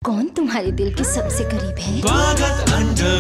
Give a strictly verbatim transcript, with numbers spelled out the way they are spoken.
कौन तुम्हारे दिल के सबसे करीब है? स्वागत अंडर